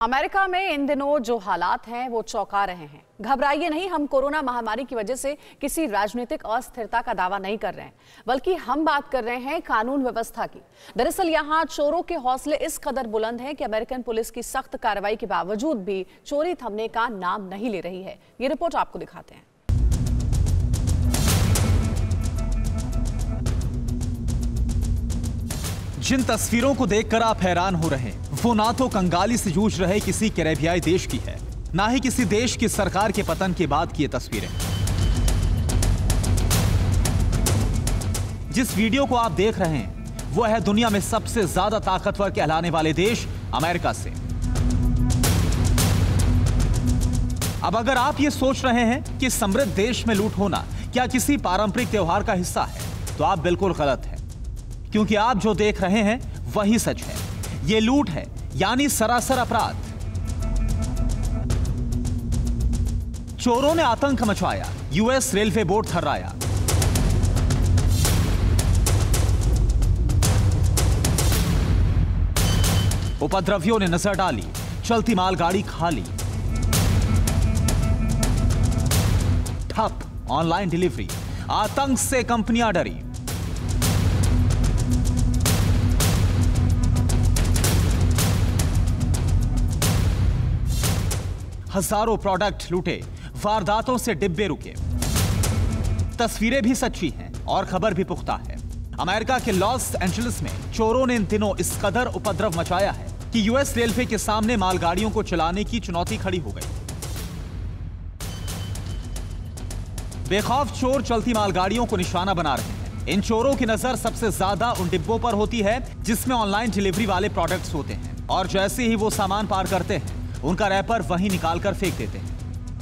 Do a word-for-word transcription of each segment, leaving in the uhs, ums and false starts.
America में इन दिनों जो हालात हैं वो चौंका रहे हैं। घबराइए नहीं, हम कोरोना महामारी की वजह से किसी राजनीतिक अस्थिरता का दावा नहीं कर रहे हैं, बल्कि हम बात कर रहे हैं कानून व्यवस्था की। दरअसल यहाँ चोरों के हौसले इस कदर बुलंद हैं कि अमेरिकन पुलिस की सख्त कार्रवाई के बावजूद भी चोरी थमने का नाम नहीं ले रही है। ये रिपोर्ट आपको दिखाते हैं। जिन तस्वीरों को देखकर आप हैरान हो रहे हैं, वो ना तो कंगाली से जूझ रहे किसी कैरेबियाई देश की है, ना ही किसी देश की सरकार के पतन के बाद की ये तस्वीरें। जिस वीडियो को आप देख रहे हैं वो है दुनिया में सबसे ज्यादा ताकतवर कहलाने वाले देश अमेरिका से। अब अगर आप ये सोच रहे हैं कि समृद्ध देश में लूट होना क्या किसी पारंपरिक त्योहार का हिस्सा है, तो आप बिल्कुल गलत हैं, क्योंकि आप जो देख रहे हैं वही सच है। ये लूट है, यानी सरासर अपराध। चोरों ने आतंक मचाया, यूएस रेलवे बोर्ड थर्राया। उपद्रवियों ने नजर डाली, चलती मालगाड़ी खाली। ठप ऑनलाइन डिलीवरी, आतंक से कंपनियां डरी। हजारों प्रोडक्ट लूटे, वारदातों से डिब्बे रुके। तस्वीरें भी सच्ची हैं और खबर भी पुख्ता है। अमेरिका के लॉस एंजलिस में चोरों ने इन दिनों इस कदर उपद्रव मचाया है कि यूएस रेलवे के सामने मालगाड़ियों को चलाने की चुनौती खड़ी हो गई। बेखौफ चोर चलती मालगाड़ियों को निशाना बना रहे हैं। इन चोरों की नजर सबसे ज्यादा उन डिब्बों पर होती है जिसमें ऑनलाइन डिलीवरी वाले प्रोडक्ट्स होते हैं, और जैसे ही वो सामान पार करते हैं उनका रैपर वहीं निकालकर फेंक देते हैं।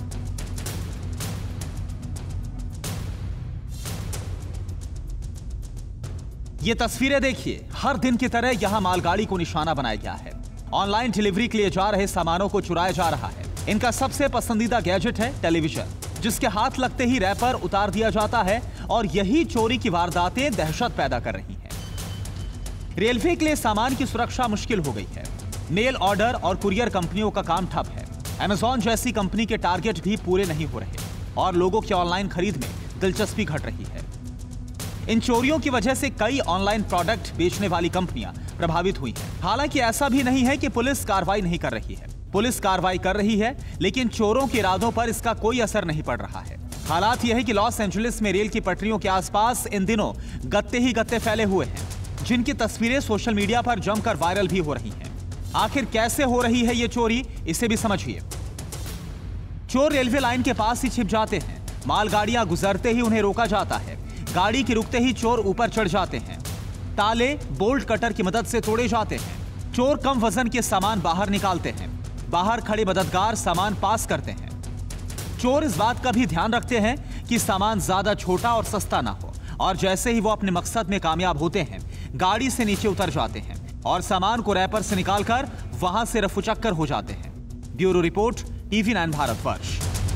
ये तस्वीरें देखिए, हर दिन की तरह यहां मालगाड़ी को निशाना बनाया गया है। ऑनलाइन डिलीवरी के लिए जा रहे सामानों को चुराया जा रहा है। इनका सबसे पसंदीदा गैजेट है टेलीविजन, जिसके हाथ लगते ही रैपर उतार दिया जाता है, और यही चोरी की वारदातें दहशत पैदा कर रही हैं। रेलवे के लिए सामान की सुरक्षा मुश्किल हो गई है। मेल ऑर्डर और कुरियर कंपनियों का काम ठप है। अमेज़न जैसी कंपनी के टारगेट भी पूरे नहीं हो रहे, और लोगों की ऑनलाइन खरीद में दिलचस्पी घट रही है। इन चोरियों की वजह से कई ऑनलाइन प्रोडक्ट बेचने वाली कंपनियां प्रभावित हुई हैं। हालांकि ऐसा भी नहीं है कि पुलिस कार्रवाई नहीं कर रही है। पुलिस कार्रवाई कर रही है, लेकिन चोरों के इरादों पर इसका कोई असर नहीं पड़ रहा है। हालात यह है कि लॉस एंजलिस में रेल की पटरियों के आसपास इन दिनों गत्ते ही गत्ते फैले हुए हैं, जिनकी तस्वीरें सोशल मीडिया पर जमकर वायरल भी हो रही हैं। आखिर कैसे हो रही है ये चोरी, इसे भी समझिए। चोर रेलवे लाइन के पास ही छिप जाते हैं। मालगाड़ियां गुजरते ही उन्हें रोका जाता है। गाड़ी के रुकते ही चोर ऊपर चढ़ जाते हैं। ताले बोल्ट कटर की मदद से तोड़े जाते हैं। चोर कम वजन के सामान बाहर निकालते हैं। बाहर खड़े मददगार सामान पास करते हैं। चोर इस बात का भी ध्यान रखते हैं कि सामान ज्यादा छोटा और सस्ता ना हो, और जैसे ही वो अपने मकसद में कामयाब होते हैं, गाड़ी से नीचे उतर जाते हैं और सामान को रैपर से निकालकर वहां से रफूचक्कर हो जाते हैं। Bureau report, TV nine Bharatvarsh.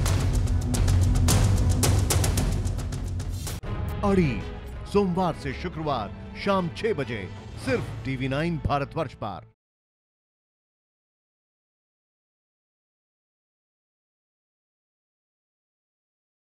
अड़ी सोमवार से शुक्रवार शाम छह बजे सिर्फ टीवी नाइन भारतवर्ष पर।